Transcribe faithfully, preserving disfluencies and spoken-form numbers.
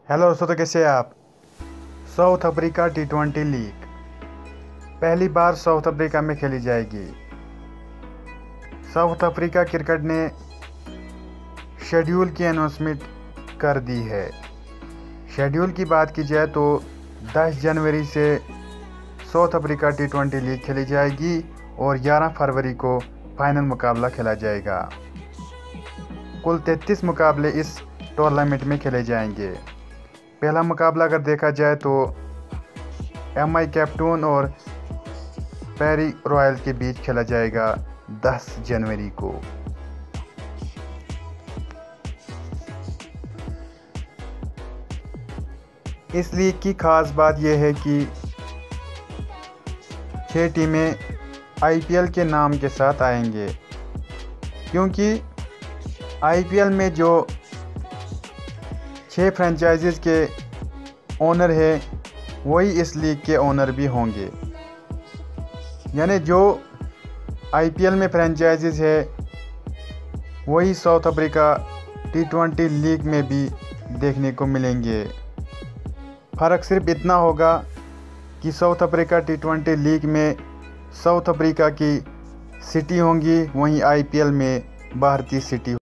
Hello दोस्तों, कैसे हैं आप। South Africa T twenty league पहली बार साउथ अफ्रीका में खेली जाएगी। साउथ अफ्रीका क्रिकेट ने शेड्यूल की अनाउंसमेंट कर दी है। शेड्यूल की बात की जाए तो दस जनवरी से South Africa T twenty league खेली जाएगी और ग्यारह फरवरी को फाइनल मुकाबला खेला जाएगा। कुल तैंतीस मुकाबले इस टूर्नामेंट में खेले जाएंगे। पहला मुकाबला अगर देखा जाए तो एम आई कैप्टून और पैरी रॉयल के बीच खेला जाएगा दस जनवरी को। इस लीग की खास बात यह है कि छह टीमें आई पी एल के नाम के साथ आएंगे, क्योंकि आई पी एल में जो छह फ्रेंचाइजीज़ के ओनर है वही इस लीग के ओनर भी होंगे। यानी जो आई पी एल में फ्रेंचाइजीज़ है वही South Africa T twenty league में भी देखने को मिलेंगे। फ़र्क सिर्फ इतना होगा कि South Africa T twenty league में साउथ अफ्रीका की सिटी होंगी, वहीं आई पी एल में भारतीय सिटी